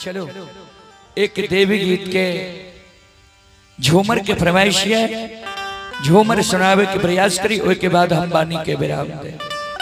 चलो एक देवी गीत के झूमर के फरमाइश है, झूमर सुनावे के प्रयास करी, उसके बाद हम बानी के विराम दे।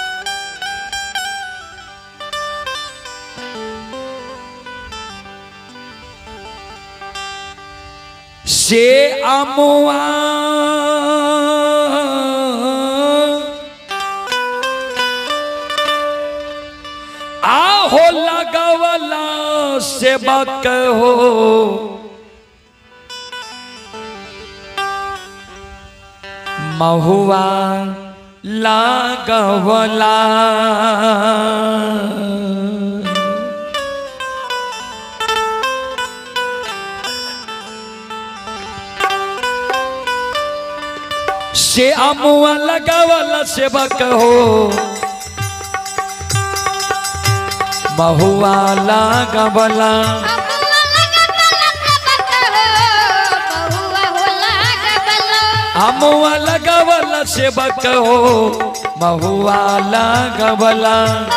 से अमुआ आहो लगावला से बात हो, महुआ लागवला से अमुआ लगावला से बात हो, महुआ लागवला अमुआ लगावला से बात हो, महुआ लागवला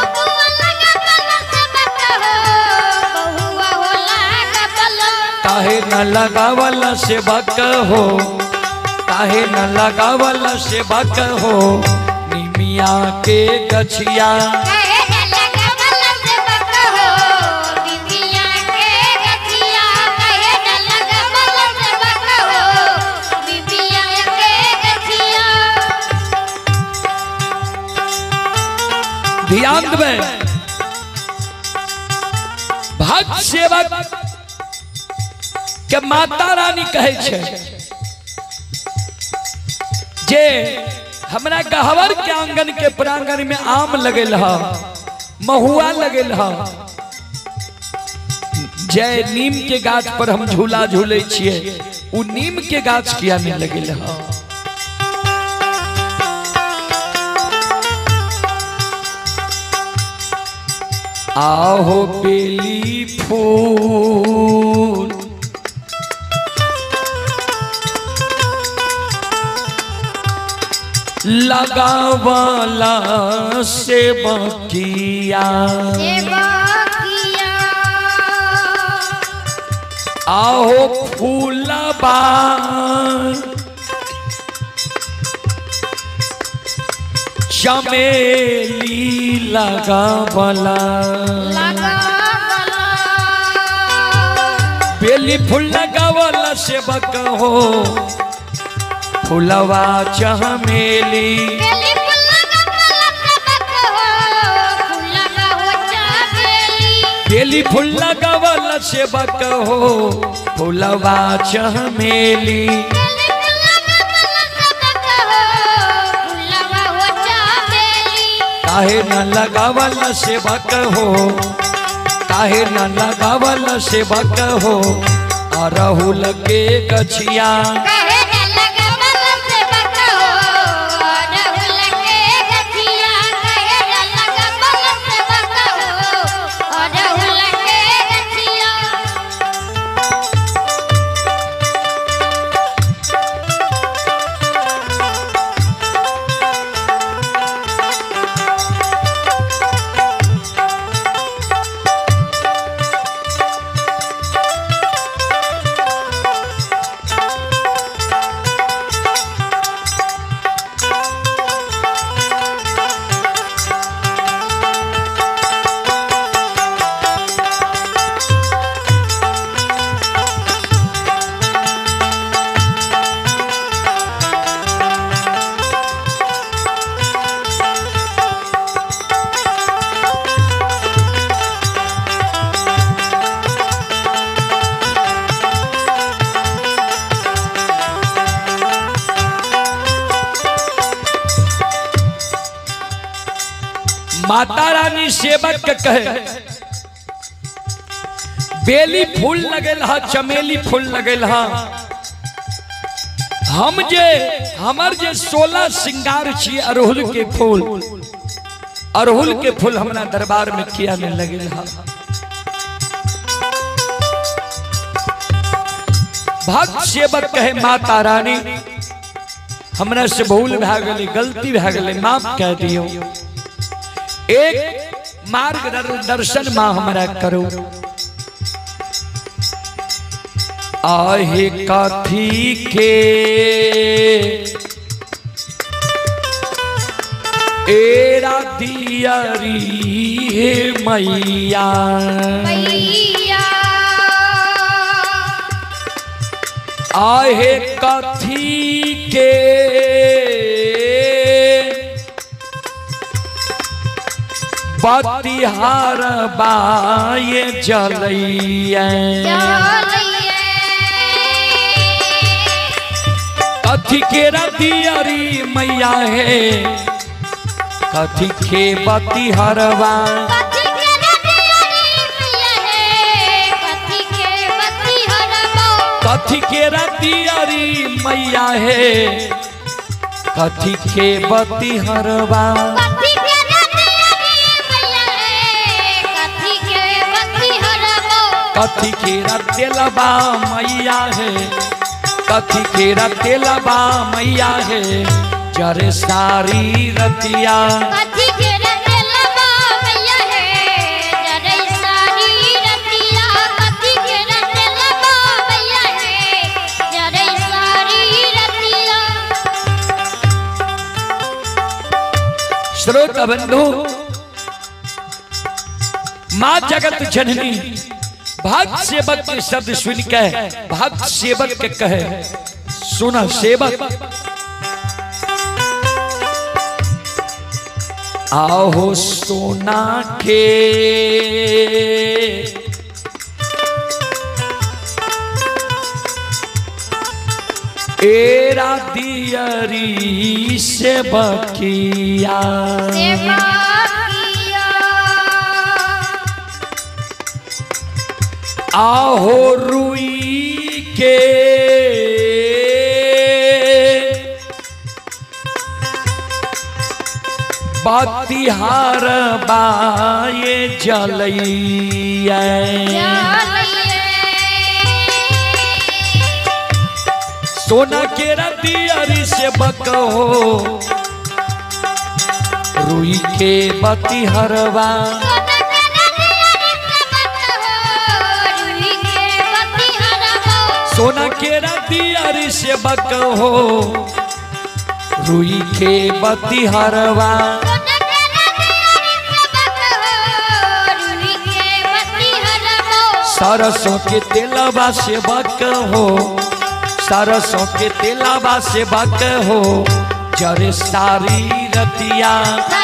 काहे न लगावला से बात हो, काहे न लगावला से बात हो, निमिया के गछिया ध्यान दें। भक्त सेवक के माता रानी कहे छे जे हमरा गहवर के आंगन के प्रांगण में आम लगल हा, महुआ लगल हा, जय नीम के गाछ पर हम झूला झूले छिए, उ नीम के गाछ किया नहीं लगल हा। आहो बेली फूल लगावला से बकिया, आहो फूलबा चमेली लगावला, बेली फूल लगावला से बक हो, फूलवा चमेली बेली फूल लगावला से बक हो, फूलवा चमेली काहे न लगावला से बक हो, काहे न लगावला से बक हो, अरहुल के गछिया माता रानी सेवक के कहे बेली फूल लगल हा, चमेली फूल लगल हा, हम जे हमर जे 16 श्रृंगार छी अरहुल के फूल, अरहुल के फूल हमरा दरबार में किया नहीं लगल हा। भक्त सेवक कहे माता रानी हमरा से भूल भए गेलै, गलती भए गेलै, माफ कह दियो, एक मार्ग दर्शन माँ हमरा करो। आहे कथी के एरा दियरी हे मैया आहे कथी के बतिहार बाये जलैया कथी के दियरी मैया है कथी के बतिहरवा कथी के दियरी मैया है कथी के बतिहरवा कथी के तेलबा मैया है कथी के तेलबा मैया है जरे सारी रतिया कथी के तेलबा मैया है जरे सारी रतिया कथी के तेलबा मैया है जरे सारी रतिया। श्रोता बंधु मां जगत जननी भक्त सेवक के शब्द सुन के भक्त सेवक के कहे सुना सेवक आओ सोना के एरा दियरी सेवकिया आहो रुई के बतिहार बाये जलैया सोना के दियरी से बकहो रुई के बतिहरवा सोना के दियरी से बकहो रुई के बतिहरवा सरसों के तेलबा से बकहो सरसों के तेलबा से बकहो जरे सारी रतिया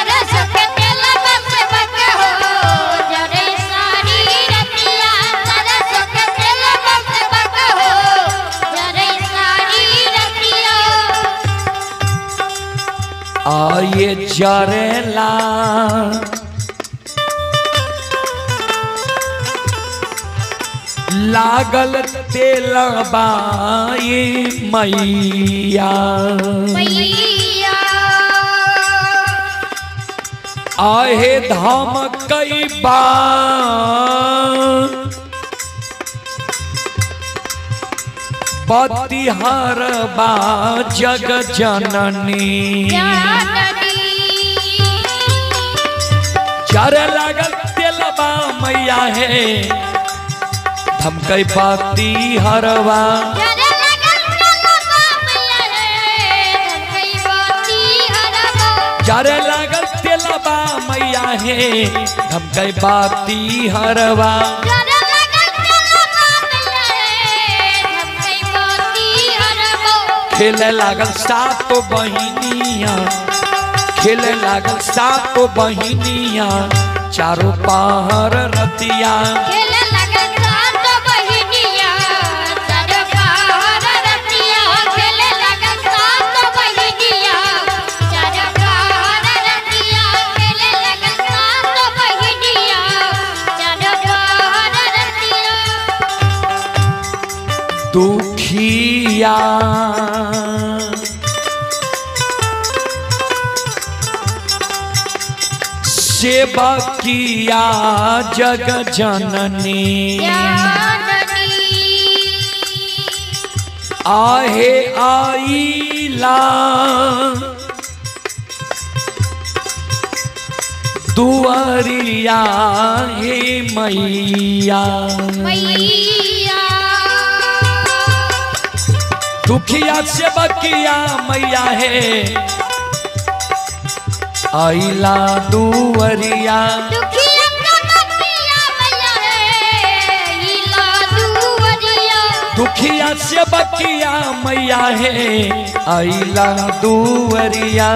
आये जरेला लागल तेलबा मैया आहे धाम कई बतिहार बा जग जननी जरे लागल तेलबा मैया है धमकई बतिहरवा जरे लागल तेलबा मैया है धमकई बतिहरवा खेले लागल सातो बहिनिया खेले लागल सातो बहिनिया चारों पहर रतिया खेले लागल सातो बहिनिया चारों पहर रतिया खेले लागल सातो बहिनिया चारों पहर रतिया खेले लागल सातो बहिनिया चारों पहर रतिया दुखिया सेवा किया जग जननी आहे आईला दुआरिया हे मैया दुखिया से बकिया मैया है आइला दुवरिया दुखिया से बकिया मैया है आइला दुवरिया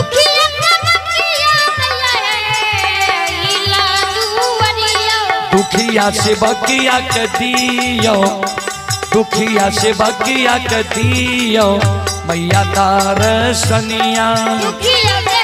दुखिया से बकिया कदियो दुखिया से बकिया कदियो मैया तार सनिया